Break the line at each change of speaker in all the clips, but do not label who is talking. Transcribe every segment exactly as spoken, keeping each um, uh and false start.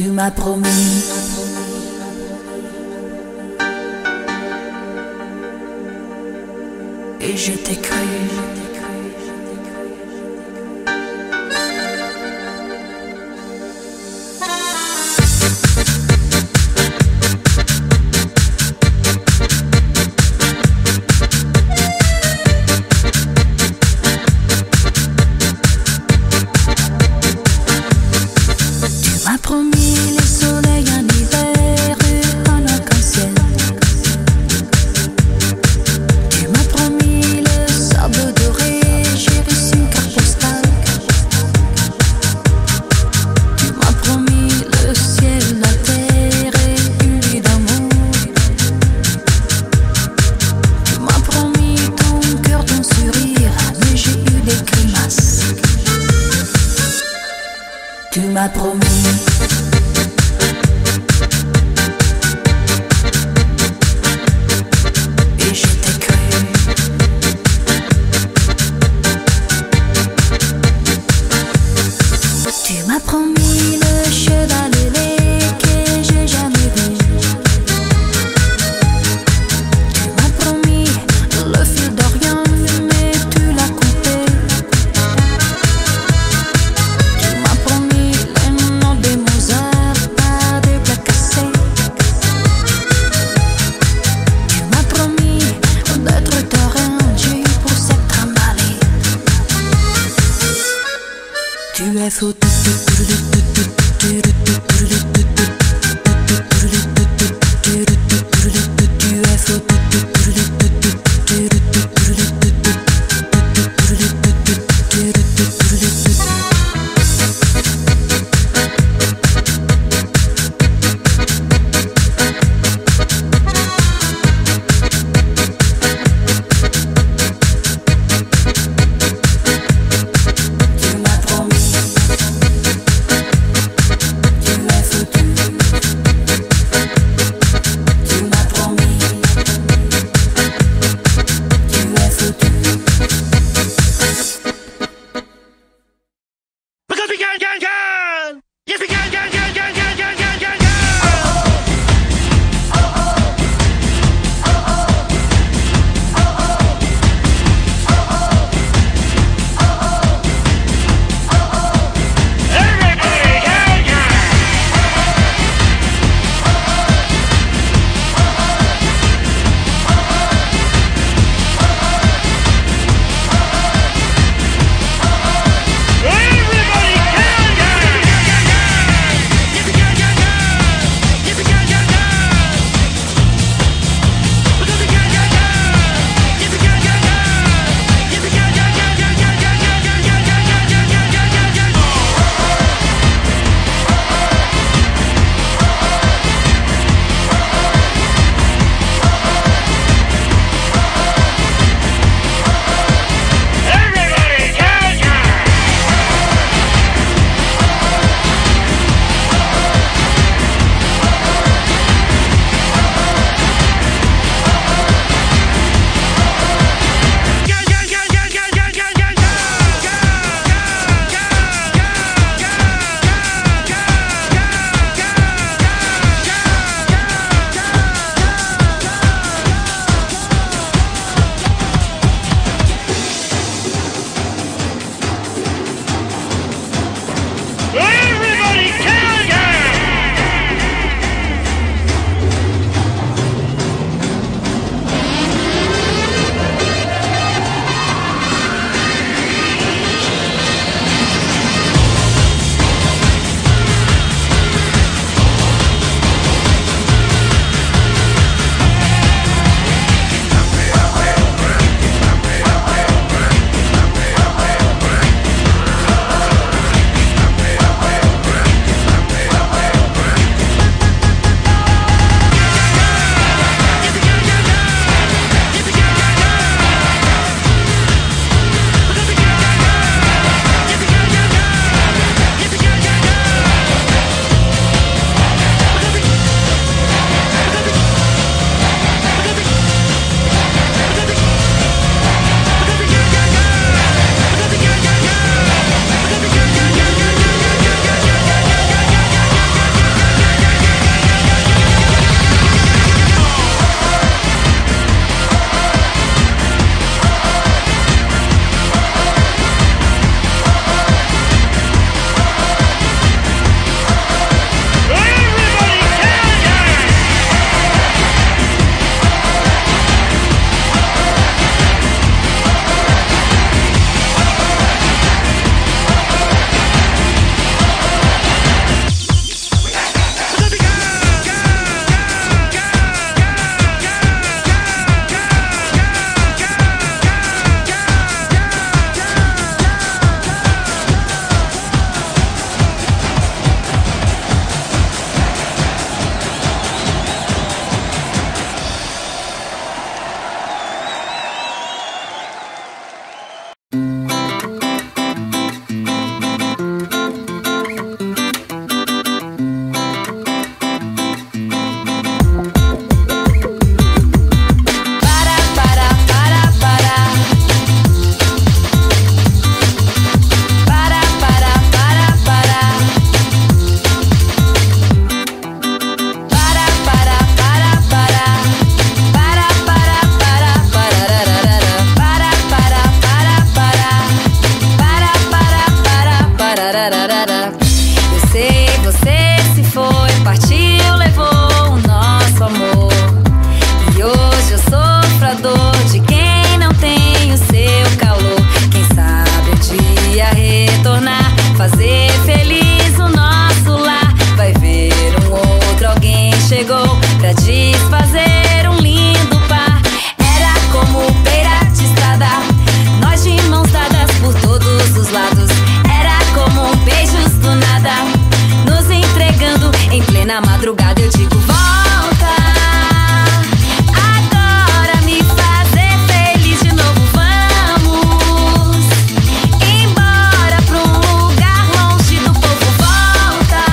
Tu m'as promis. Et je t'ai cru. Tu m'as promis le soleil en hiver et en arc-en-ciel. Tu m'as promis le sable doré, j'ai reçu une carte postale. Tu m'as promis le ciel, la terre et une vie d'amour. Tu m'as promis ton cœur, ton sourire, mais j'ai eu des grimaces. Tu m'as promis. Et je t'ai cru. Tu m'as promis le cheval ailé que j'ai jamais vu. Tu m'as promis le fil d'Orient, mais tu l'as coupé. Tu m'as promis les noms des Mozart par des plats cassés. Tu m'as promis d'être terrain, j'ai eu pour s'être trimballé. Tu es fou. Tu es fou. Tu m'as promis. Tu es foutu. Eu sei, você se foi, partiu, levou o nosso amor. E hoje eu sofro a dor de quem não tem o seu calor. Quem sabe um dia retornar, fazer feliz o nosso lar. Vai ver um outro alguém chegou pra desfazer um lindo par. Era como beira de estrada, nós de mãos dadas por todos os lados. Era como beijos do nada, nos entregando em plena madrugada. Eu digo volta, agora me fazer feliz de novo. Vamos embora pra um lugar longe do povo. Volta,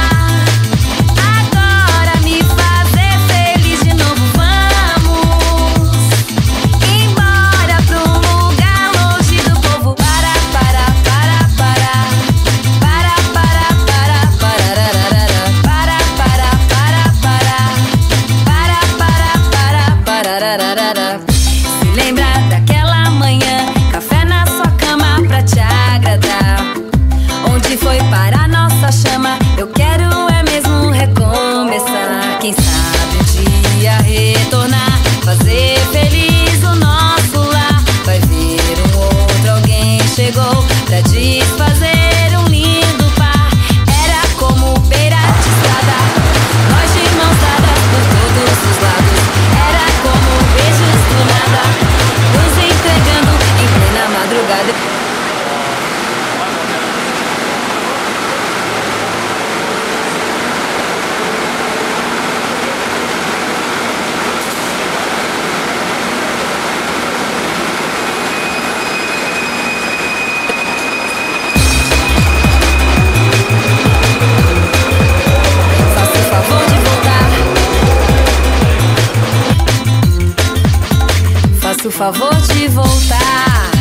agora me fazer feliz de novo. Vamos embora pra um lugar longe do povo. Para, para, para, para, para, para, para, parararara. Para, para, para, para, para, para, para, parararara. Se lembra daquela manhã, café na sua cama pra te agradar. Onde foi parar nossa chama? Eu quero é mesmo recomeçar. Quem sabe um dia retornar, fazer feliz o nosso lar. Vai ver um outro alguém chegou pra desfazer um lindo par. Era como beira de estrada, nós de mãos dadas por todos os lados. Era como beijos do nada, nos entregando em plena madrugada. Faça o favor de voltar, faça o favor de voltar.